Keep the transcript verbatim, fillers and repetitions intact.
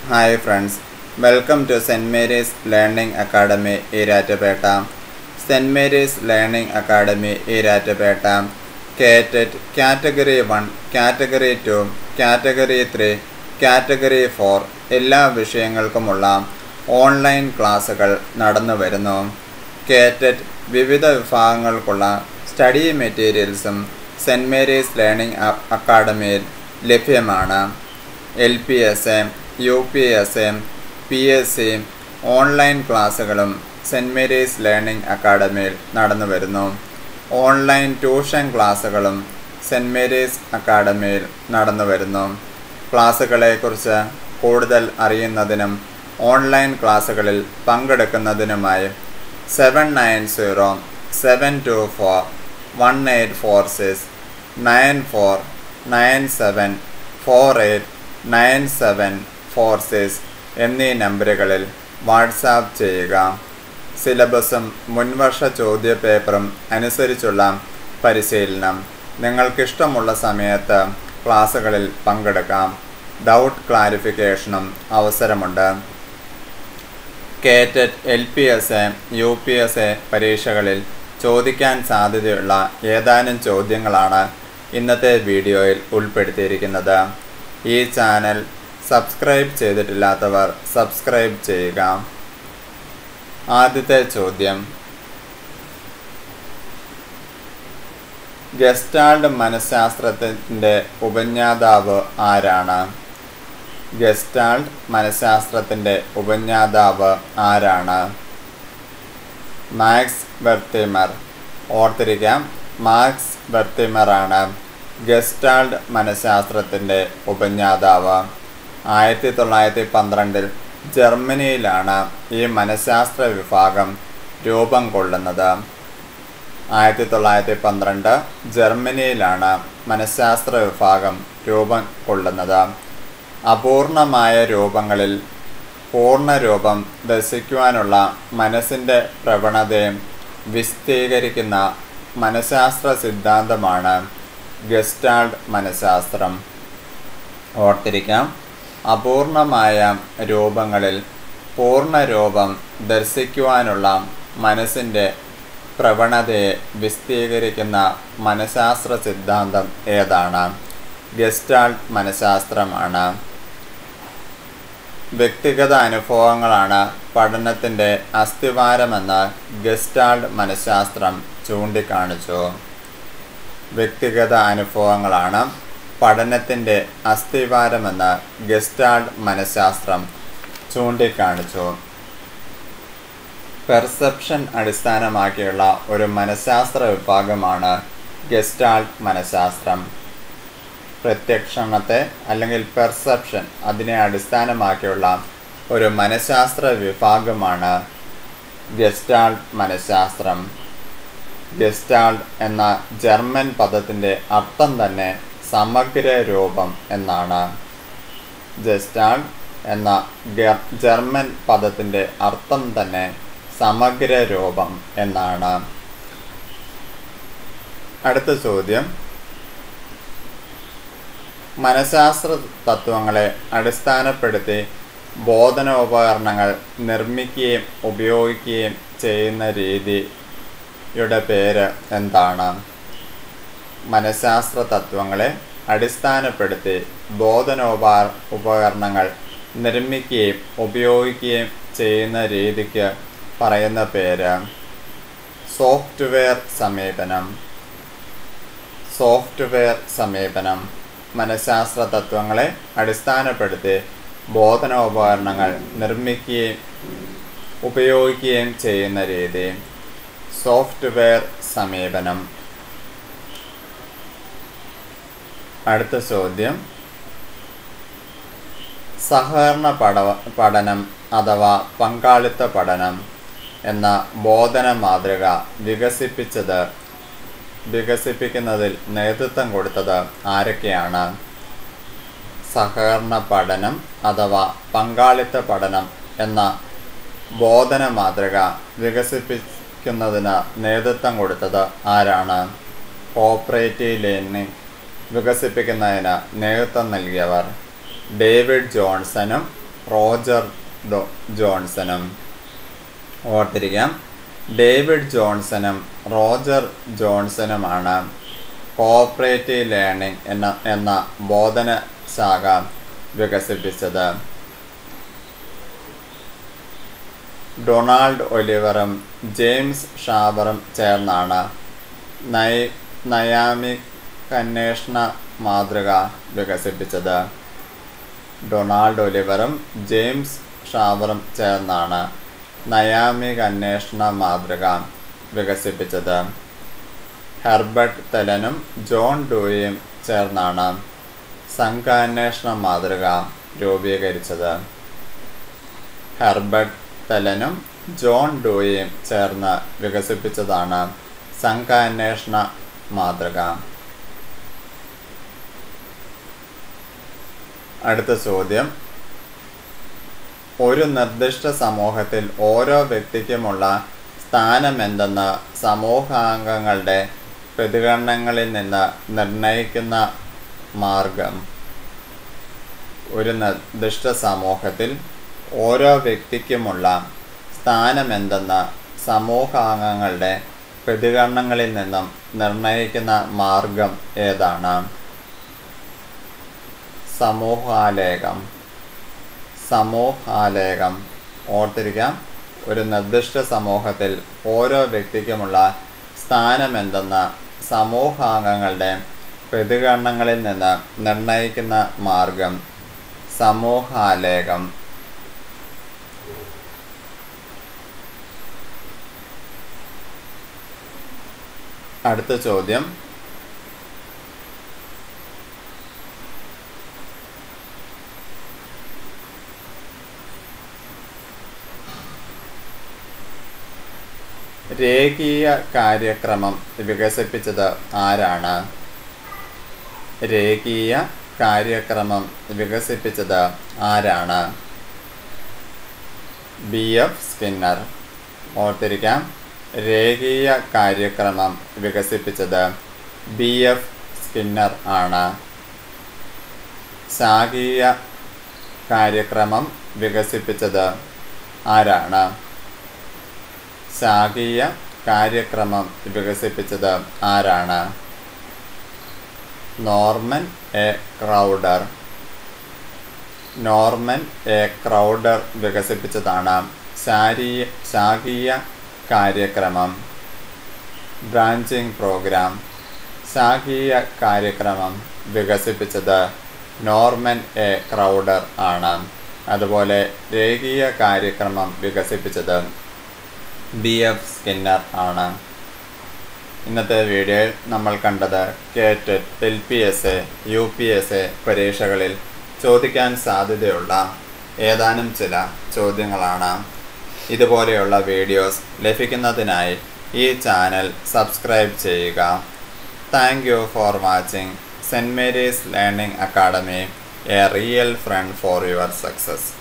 Hi friends, welcome to Saint Mary's Learning Academy Iratapeta. Saint Mary's Learning Academy Iratapeta Ktet Category one, Category two, Category three, Category four എല്ലാ വിഷയങ്ങൾക്കുമുള്ള online ക്ലാസുകൾ നടന്നു വരുന്നു. KTET വിവിധ വിഭാഗങ്ങൾക്കുള്ള study മെറ്റീരിയൽസും Saint Mary's learning അക്കാഡമിയിൽ ലഭ്യമാണ്. L P S A, U P S A, P S C online ക്ലാസുകളും സെൻറ്റ് മേരീസ് ലേണിംഗ് അക്കാഡമിയിൽ നടന്നു വരുന്നു. ഓൺലൈൻ ട്യൂഷൻ ക്ലാസുകളും സെൻറ്റ് മേരീസ് അക്കാഡമിയിൽ നടന്നു വരുന്നു. ക്ലാസുകളെക്കുറിച്ച് കൂടുതൽ അറിയുന്നതിനും ഓൺലൈൻ ക്ലാസുകളിൽ പങ്കെടുക്കുന്നതിനുമായി seven nine zero seven two four one eight four six nine four nine seven four eight nine seven four six എന്നീ നമ്പറുകളിൽ വാട്സാപ്പ് ചെയ്യുക. സിലബസും മുൻവർഷ ചോദ്യപേപ്പറും അനുസരിച്ചുള്ള പരിശീലനം. നിങ്ങൾക്കിഷ്ടമുള്ള സമയത്ത് ക്ലാസുകളിൽ പങ്കെടുക്കാം. ഡൗട്ട് ക്ലാരിഫിക്കേഷനും അവസരമുണ്ട്. KTET, L P S A, U P S A പരീക്ഷകളിൽ ചോദിക്കാൻ സാധ്യതയുള്ള ഏതാനും ചോദ്യങ്ങളാണ് ഇന്നത്തെ വീഡിയോയിൽ ഉൾപ്പെടുത്തിയിരിക്കുന്നത്. ഈ ചാനൽ സബ്സ്ക്രൈബ് ചെയ്തിട്ടില്ലാത്തവർ സബ്സ്ക്രൈബ് ചെയ്യുക. ആദ്യത്തെ ചോദ്യം, ഗസ്റ്റാൾഡ് മനഃശാസ്ത്രത്തിൻ്റെ ഉപജ്ഞാതാവ് ആരാണ്? ഗസ്റ്റാൾഡ് മനഃശാസ്ത്രത്തിൻ്റെ ഉപജ്ഞാതാവ് ആരാണ്? Max Wertheimer. ഓർത്തിരിക്കാം, മാക്സ് വെർത്തിമറാണ് ഗസ്റ്റാൾഡ് മനഃശാസ്ത്രത്തിൻ്റെ ഉപജ്ഞാതാവ്. ആയിരത്തി തൊള്ളായിരത്തി പന്ത്രണ്ടിൽ ജർമ്മനിയിലാണ് ഈ മനഃശാസ്ത്ര വിഭാഗം രൂപം കൊള്ളുന്നത്. ആയിരത്തി തൊള്ളായിരത്തി പന്ത്രണ്ട് ജർമ്മനിയിലാണ് മനഃശാസ്ത്ര വിഭാഗം രൂപം കൊള്ളുന്നത്. അപൂർണമായ രൂപങ്ങളിൽ പൂർണ്ണരൂപം ദർശിക്കുവാനുള്ള മനസ്സിൻ്റെ പ്രവണതയെ വിശദീകരിക്കുന്ന മനഃശാസ്ത്ര സിദ്ധാന്തമാണ് ഗസ്റ്റാൾഡ് മനഃശാസ്ത്രം. ഓർത്തിരിക്കാം, അപൂർണമായ രൂപങ്ങളിൽ പൂർണ്ണരൂപം ദർശിക്കുവാനുള്ള മനസ്സിൻ്റെ പ്രവണതയെ വിശദീകരിക്കുന്ന മനഃശാസ്ത്ര സിദ്ധാന്തം ഏതാണ്? ഗസ്റ്റാൾഡ് മനഃശാസ്ത്രമാണ്. വ്യക്തിഗത അനുഭവങ്ങളാണ് പഠനത്തിൻ്റെ അസ്ഥിവാരമെന്ന് ഗസ്റ്റാൾഡ് മനഃശാസ്ത്രം ചൂണ്ടിക്കാണിച്ചു. വ്യക്തിഗത അനുഭവങ്ങളാണ് പഠനത്തിൻ്റെ അസ്ഥിവാരമെന്ന് ഗസ്റ്റാൾഡ് മനഃശാസ്ത്രം ചൂണ്ടിക്കാണിച്ചു. പെർസെപ്ഷൻ അടിസ്ഥാനമാക്കിയുള്ള ഒരു മനഃശാസ്ത്ര വിഭാഗമാണ് ഗസ്റ്റാൾഡ് മനഃശാസ്ത്രം. പ്രത്യക്ഷണത്തെ അല്ലെങ്കിൽ പെർസെപ്ഷൻ അതിനെ അടിസ്ഥാനമാക്കിയുള്ള ഒരു മനഃശാസ്ത്ര വിഭാഗമാണ് ഗസ്റ്റാൾഡ് മനഃശാസ്ത്രം. ഗസ്റ്റാൾഡ് എന്ന ജർമ്മൻ പദത്തിൻ്റെ അർത്ഥം തന്നെ സമഗ്ര രൂപം എന്നാണ്. ഗസ്റ്റാൾഡ് എന്ന ജർമ്മൻ പദത്തിൻ്റെ അർത്ഥം തന്നെ സമഗ്ര രൂപം എന്നാണ്. അടുത്ത ചോദ്യം, മനഃശാസ്ത്ര തത്വങ്ങളെ അടിസ്ഥാനപ്പെടുത്തി ബോധനോപകരണങ്ങൾ നിർമ്മിക്കുകയും ഉപയോഗിക്കുകയും ചെയ്യുന്ന രീതിയുടെ പേര് എന്താണ്? മനഃശാസ്ത്ര തത്വങ്ങളെ അടിസ്ഥാനപ്പെടുത്തി ബോധനോപ ഉപകരണങ്ങൾ നിർമ്മിക്കുകയും ഉപയോഗിക്കുകയും ചെയ്യുന്ന രീതിക്ക് പറയുന്ന പേര് സോഫ്റ്റ്വെയർ സമീപനം. സോഫ്റ്റ്വെയർ സമീപനം. മനഃശാസ്ത്ര തത്വങ്ങളെ അടിസ്ഥാനപ്പെടുത്തി ബോധനോപകരണങ്ങൾ നിർമ്മിക്കുകയും ഉപയോഗിക്കുകയും ചെയ്യുന്ന രീതി സോഫ്റ്റ്വെയർ സമീപനം. അടുത്ത ചോദ്യം, സഹകരണ പഠ പഠനം അഥവാ പങ്കാളിത്ത പഠനം എന്ന ബോധന മാതൃക വികസിപ്പിച്ചത് വികസിപ്പിക്കുന്നതിൽ നേതൃത്വം കൊടുത്തത് ആരൊക്കെയാണ്? സഹകരണ പഠനം അഥവാ പങ്കാളിത്ത പഠനം എന്ന ബോധന മാതൃക വികസിപ്പിക്കുന്നതിന് നേതൃത്വം കൊടുത്തത് ആരാണ്? കോപ്പറേറ്റീവ് ലേണിംഗ് വികസിപ്പിക്കുന്നതിന് നേതൃത്വം നൽകിയവർ ഡേവിഡ് ജോൺസണും റോജർ ജോൺസണും. ഓർത്തിരിക്കാം, ഡേവിഡ് ജോൺസണും റോജർ ജോൺസണുമാണ് കോഓപ്പറേറ്റീവ് ലേണിംഗ് എന്ന എന്ന ബോധന ശാഖ വികസിപ്പിച്ചത്. ഡൊണാൾഡ് ഒലിവറും ജെയിംസ് ഷാവറും ചേർന്നാണ് നൈ നയാമിക് അന്വേഷണ മാതൃക വികസിപ്പിച്ചത്. ഡൊണാൾഡ് ഒലിവറും ജെയിംസ് ഷാവറും ചേർന്നാണ് നയാമിക അന്വേഷണ മാതൃക വികസിപ്പിച്ചത്. ഹെർബർട്ട് തെലനും ജോൺ ഡൂയിയും ചേർന്നാണ് സംഘാന്വേഷണ മാതൃക രൂപീകരിച്ചത്. ഹെർബർട്ട് തെലനും ജോൺ ഡൂയിയും ചേർന്ന് വികസിപ്പിച്ചതാണ് സംഘാന്വേഷണ മാതൃക. അടുത്ത ചോദ്യം, ഒരു നിർദ്ദിഷ്ട സമൂഹത്തിൽ ഓരോ വ്യക്തിക്കുമുള്ള സ്ഥാനമെന്തെന്ന് സമൂഹാംഗങ്ങളുടെ പ്രതികരണങ്ങളിൽ നിന്ന് നിർണയിക്കുന്ന മാർഗം. ഒരു നിർദ്ദിഷ്ട സമൂഹത്തിൽ ഓരോ വ്യക്തിക്കുമുള്ള സ്ഥാനമെന്തെന്ന് സമൂഹാംഗങ്ങളുടെ പ്രതികരണങ്ങളിൽ നിന്നും നിർണയിക്കുന്ന മാർഗം ഏതാണ്? സമൂഹാലേഖം. സമൂഹാലേഖം. ഓർത്തിരിക്കാം, ഒരു നിർദ്ദിഷ്ട സമൂഹത്തിൽ ഓരോ വ്യക്തിക്കുമുള്ള സ്ഥാനമെന്തെന്ന് സമൂഹാംഗങ്ങളുടെ പ്രതികരണങ്ങളിൽ നിന്ന് നിർണയിക്കുന്ന മാർഗം സമൂഹാലേഖം. അടുത്ത ചോദ്യം, രേഖീയ കാര്യക്രമം വികസിപ്പിച്ചത് ആരാണ്? രേഖീയ കാര്യക്രമം വികസിപ്പിച്ചത് ആരാണ്? B F Skinner. ഓർത്തിരിക്കാം, രേഖീയ കാര്യക്രമം വികസിപ്പിച്ചത് ബി എഫ് സ്കിന്നർ ആണ്. ശാഖീയ കാര്യക്രമം വികസിപ്പിച്ചത് ആരാണ്? ശാഖീയ കാര്യക്രമം വികസിപ്പിച്ചത് ആരാണ്? Norman A Crowder. Norman A Crowder വികസിപ്പിച്ചതാണ് ശാരീയ ശാഖീയ കാര്യക്രമം. Branching program. ശാഖീയ കാര്യക്രമം വികസിപ്പിച്ചത് നോർമൻ എ ക്രൗഡർ ആണ്. അതുപോലെ രേഖീയ കാര്യക്രമം വികസിപ്പിച്ചത് ബി എഫ് സ്കിന്നർ ആണ്. ഇന്നത്തെ വീഡിയോയിൽ നമ്മൾ കണ്ടത് KTET, L P S A, U P S A പരീക്ഷകളിൽ ചോദിക്കാൻ സാധ്യതയുള്ള ഏതാനും ചില ചോദ്യങ്ങളാണ്. ഇതുപോലെയുള്ള വീഡിയോസ് ലഭിക്കുന്നതിനായി ഈ ചാനൽ സബ്സ്ക്രൈബ് ചെയ്യുക. Thank you for watching Saint Mary's learning academy, a real friend for your success.